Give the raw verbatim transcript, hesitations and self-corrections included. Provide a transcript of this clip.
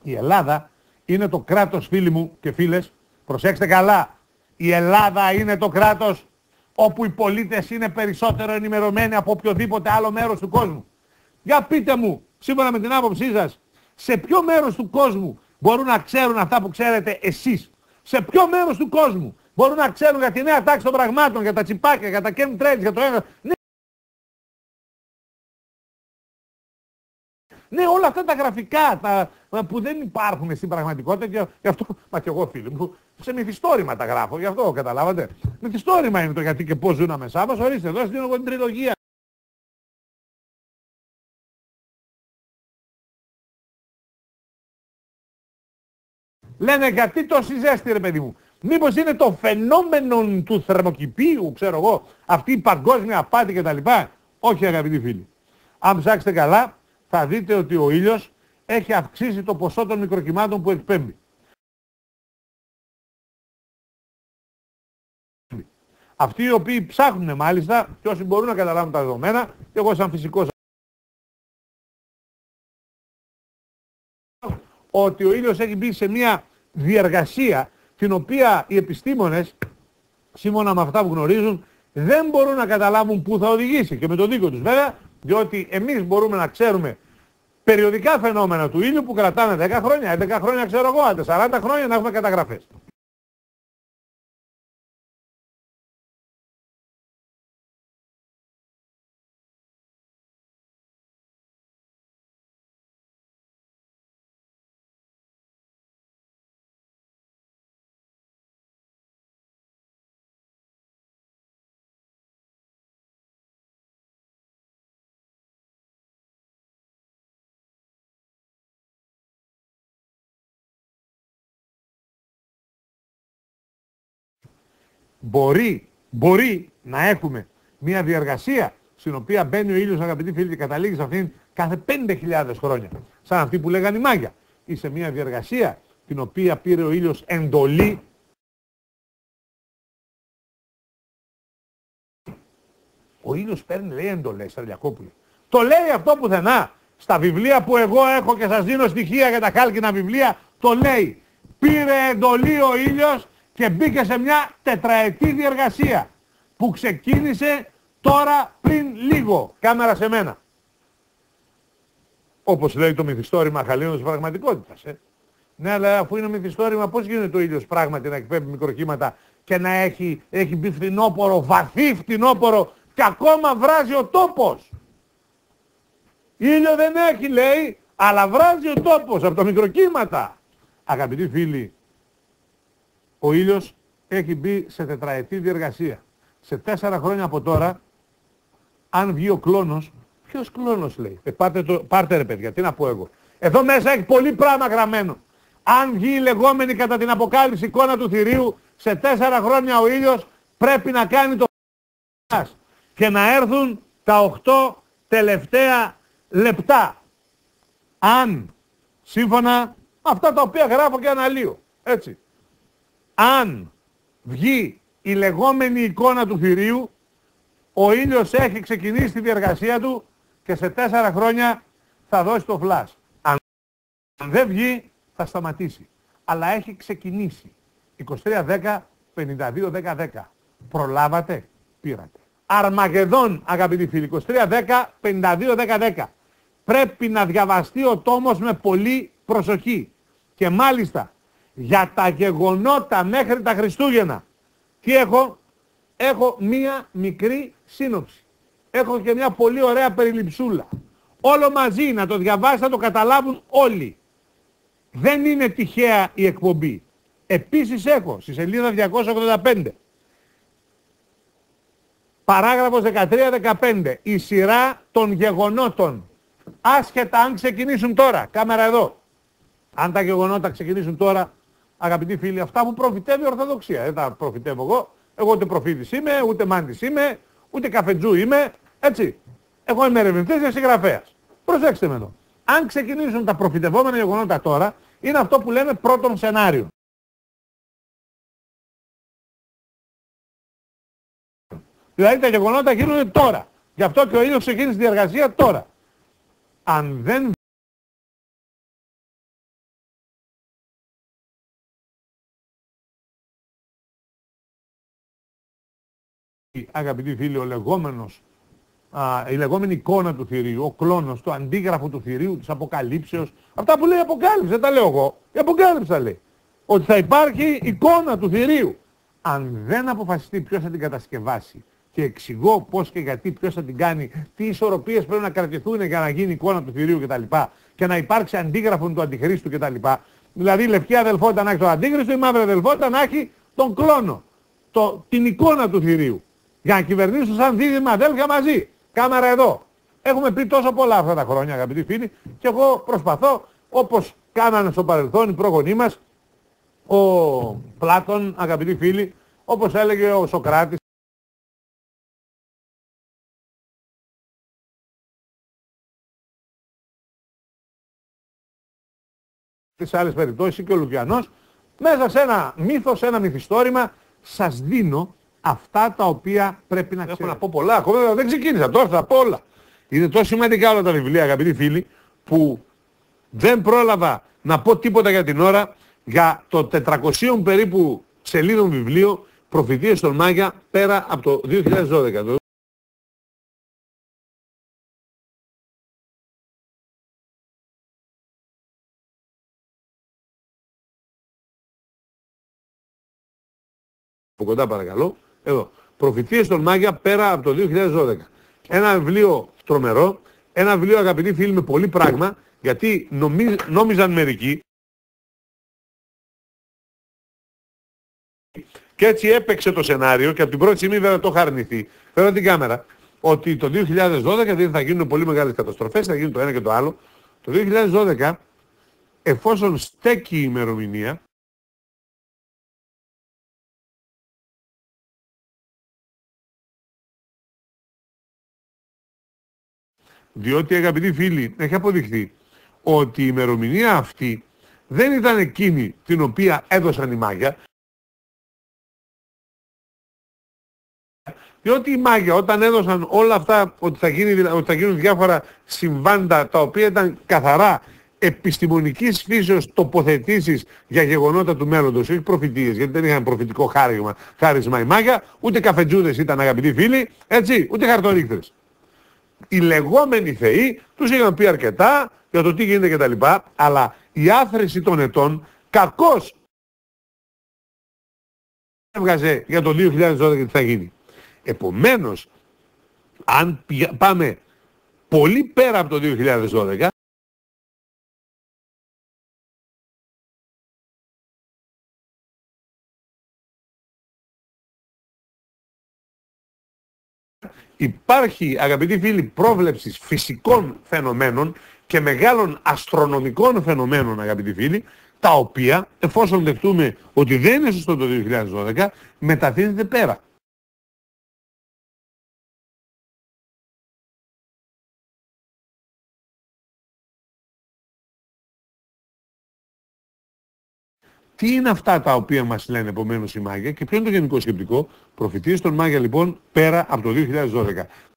Η Ελλάδα είναι το κράτος, φίλοι μου και φίλες, προσέξτε καλά, η Ελλάδα είναι το κράτος όπου οι πολίτες είναι περισσότερο ενημερωμένοι από οποιοδήποτε άλλο μέρος του κόσμου. Για πείτε μου, σύμφωνα με την άποψή σας, σε ποιο μέρος του κόσμου μπορούν να ξέρουν αυτά που ξέρετε εσείς? Σε ποιο μέρος του κόσμου μπορούν να ξέρουν για τη νέα τάξη των πραγμάτων, για τα τσιπάκια, για τα chemtrails, για το ένα... Ναι. Ναι, όλα αυτά τα γραφικά τα, που δεν υπάρχουν στην πραγματικότητα και γι' αυτό, μα και εγώ φίλοι μου, σε μυθιστόρημα τα γράφω, γι' αυτό καταλάβατε. Μυθιστόρημα είναι το γιατί και πώς ζουν αμεσά μας, ορίστε, εδώ στην εγώ την τριλογία. Λένε γιατί τόση ζέστη ρε παιδί μου? Μήπως είναι το φαινόμενο του θερμοκηπίου, ξέρω εγώ, αυτή η παγκόσμια απάτη κτλ. Όχι αγαπητοί φίλοι. Αν ψάξετε καλά, θα δείτε ότι ο ήλιος έχει αυξήσει το ποσό των μικροκυμάτων που εκπέμπει. Αυτοί οι οποίοι ψάχνουν μάλιστα και όσοι μπορούν να καταλάβουν τα δεδομένα, και εγώ σαν φυσικός, ότι ο ήλιος έχει μπει σε μια διεργασία την οποία οι επιστήμονες, σύμφωνα με αυτά που γνωρίζουν, δεν μπορούν να καταλάβουν πού θα οδηγήσει, και με το δίκιο τους βέβαια, διότι εμείς μπορούμε να ξέρουμε περιοδικά φαινόμενα του ήλιου που κρατάνε δέκα χρόνια, έντεκα χρόνια ξέρω εγώ, σαράντα χρόνια να έχουμε καταγραφές. Μπορεί, μπορεί να έχουμε μια διεργασία στην οποία μπαίνει ο ήλιος, αγαπητοί φίλοι, και καταλήγει σε αυτήν κάθε πέντε χιλιάδες χρόνια. Σαν αυτή που λέγανε οι μάγια. Ή σε μια διεργασία την οποία πήρε ο ήλιος εντολή. Ο ήλιος παίρνει, λέει, εντολές, Στρελιακόπουλε. Το λέει αυτό πουθενά. Στα βιβλία που εγώ έχω και σας δίνω στοιχεία για τα χάλκινα βιβλία, το λέει. Πήρε εντολή ο ήλιος και μπήκε σε μια τετραετή διεργασία που ξεκίνησε τώρα πριν λίγο. Κάμερα σε μένα. Όπως λέει το μυθιστόρημα Χαλίων της πραγματικότητας. Ε. Ναι, αλλά αφού είναι μυθιστόρημα, πώς γίνεται ο ήλιος πράγματι να εκπέμπει μικροκύματα και να έχει, έχει μπει φθινόπορο, βαθύ φθινόπορο και ακόμα βράζει ο τόπος? Ήλιο δεν έχει, λέει, αλλά βράζει ο τόπος από τα μικροκύματα. Αγαπητοί φίλοι, ο ήλιος έχει μπει σε τετραετή διεργασία. Σε τέσσερα χρόνια από τώρα, αν βγει ο κλόνος, ποιος κλόνος λέει? Ε, πάρτε, το, πάρτε ρε παιδιά, τι να πω εγώ. Εδώ μέσα έχει πολύ πράγμα γραμμένο. Αν βγει η λεγόμενη κατά την αποκάλυψη εικόνα του θηρίου, σε τέσσερα χρόνια ο ήλιος πρέπει να κάνει το και να έρθουν τα οκτώ τελευταία λεπτά. Αν, σύμφωνα με αυτά τα οποία γράφω και αναλύω, έτσι. Αν βγει η λεγόμενη εικόνα του θηρίου, ο ήλιος έχει ξεκινήσει τη διεργασία του και σε τέσσερα χρόνια θα δώσει το φλας. Αν δεν βγει θα σταματήσει. Αλλά έχει ξεκινήσει. είκοσι τρία δέκα πενήντα δύο δέκα δέκα. Προλάβατε, πήρατε. Αρμαγεδόν, αγαπητοί φίλοι, είκοσι τρία δέκα πενήντα δύο δέκα δέκα. Πρέπει να διαβαστεί ο τόμος με πολύ προσοχή. Και μάλιστα για τα γεγονότα μέχρι τα Χριστούγεννα. Τι έχω? Έχω μία μικρή σύνοψη. Έχω και μια πολύ ωραία περιληψούλα. Όλο μαζί να το διαβάσει, να το καταλάβουν όλοι. Δεν είναι τυχαία η εκπομπή. Επίσης έχω στη σελίδα διακόσια ογδόντα πέντε. Παράγραφος δεκατρία δεκαπέντε. Η σειρά των γεγονότων. Άσχετα αν ξεκινήσουν τώρα. Κάμερα εδώ. Αν τα γεγονότα ξεκινήσουν τώρα, αγαπητοί φίλοι, αυτά που προφητεύει η Ορθοδοξία. Δεν τα προφητεύω εγώ. Εγώ ούτε προφήτης είμαι, ούτε μάντης είμαι, ούτε καφετζού είμαι. Έτσι. Εγώ είμαι ερευνητής και συγγραφέας. Προσέξτε με εδώ. Αν ξεκινήσουν τα προφητευόμενα γεγονότα τώρα, είναι αυτό που λέμε πρώτον σενάριο. Δηλαδή τα γεγονότα γίνονται τώρα. Γι' αυτό και ο ήλιος ξεκίνησε τη διεργασία τώρα. Αν δεν αγαπητοί φίλοι, ο λεγόμενος, α, η λεγόμενη εικόνα του θηρίου, ο κλόνος, το αντίγραφο του θηρίου, της Αποκαλύψεως, αυτά που λέει η Αποκάλυψη, δεν τα λέω εγώ, η Αποκάλυψη τα λέει, ότι θα υπάρχει εικόνα του θηρίου. Αν δεν αποφασιστεί ποιος θα την κατασκευάσει και εξηγώ πώς και γιατί, ποιος θα την κάνει, τι ισορροπίες πρέπει να κρατηθούν για να γίνει εικόνα του θηρίου κτλ. Και να υπάρξει αντίγραφο του αντιχρίστου κτλ. Δηλαδή η λευκή αδελφότητα να έχει το αντίχρηστο, η μαύρη αδελφότητα να έχει τον κλόνο, το, την εικόνα του θηρίου. Για να κυβερνήσουν σαν δίδυμα αδέλφια μαζί. Κάμερα εδώ. Έχουμε πει τόσο πολλά αυτά τα χρόνια, αγαπητοί φίλοι, και εγώ προσπαθώ, όπως κάνανε στο παρελθόν οι πρόγονοί μας, ο Πλάτων, αγαπητοί φίλοι, όπως έλεγε ο Σοκράτης, στις άλλες περιπτώσεις και ο Λουκιανός, μέσα σε ένα μύθο, σε ένα μυθιστόρημα, σας δίνω αυτά τα οποία πρέπει να ξέρετε. Έχω να πω πολλά, ακόμα δεν ξεκίνησα, τώρα θα πω όλα. Είναι τόσο σημαντικά όλα τα βιβλία, αγαπητοί φίλοι, που δεν πρόλαβα να πω τίποτα για την ώρα για το τετρακόσια περίπου σελίδων βιβλίο Προφητείες στον Μάγια πέρα από το δύο χιλιάδες δώδεκα. Το από κοντά παρακαλώ. Εδώ. Προφητείες στον Μάγια πέρα από το δύο χιλιάδες δώδεκα. Ένα βιβλίο τρομερό, ένα βιβλίο, αγαπητοί φίλοι, με πολύ πράγμα, γιατί νομίζ, νόμιζαν μερικοί και έτσι έπαιξε το σενάριο και από την πρώτη στιγμή βέβαια το είχα αρνηθεί. Φέρω την κάμερα ότι το δύο χιλιάδες δώδεκα δεν θα γίνουν πολύ μεγάλες καταστροφές, θα γίνουν το ένα και το άλλο. Το δύο χιλιάδες δώδεκα, εφόσον στέκει η ημερομηνία, διότι, αγαπητοί φίλοι, έχει αποδειχθεί ότι η ημερομηνία αυτή δεν ήταν εκείνη την οποία έδωσαν οι Μάγια. Διότι οι Μάγια όταν έδωσαν όλα αυτά ότι θα, γίνει, ότι θα γίνουν διάφορα συμβάντα τα οποία ήταν καθαρά επιστημονικής φύσεως τοποθετήσεις για γεγονότα του μέλλοντος, όχι προφητείες, γιατί δεν είχαν προφητικό χάρισμα, χάρισμα οι Μάγια, ούτε καφετζούδες ήταν, αγαπητοί φίλοι, έτσι, ούτε χαρτορίχτες. Οι λεγόμενοι θεοί τους είχαν πει αρκετά για το τι γίνεται κτλ. Αλλά η άθρηση των ετών κακώς έβγαζε για το δύο χιλιάδες δώδεκα τι θα γίνει. Επομένως, αν πάμε πολύ πέρα από το δύο χιλιάδες δώδεκα, υπάρχει, αγαπητοί φίλοι, πρόβλεψη φυσικών φαινομένων και μεγάλων αστρονομικών φαινομένων, αγαπητοί φίλοι, τα οποία, εφόσον δεχτούμε ότι δεν είναι σωστό το δύο χιλιάδες δώδεκα, μεταθύνεται πέρα. Τι είναι αυτά τα οποία μας λένε επομένως οι Μάγια και ποιο είναι το γενικό σκεπτικό? Προφητείες των Μάγια λοιπόν πέρα από το δύο χιλιάδες δώδεκα.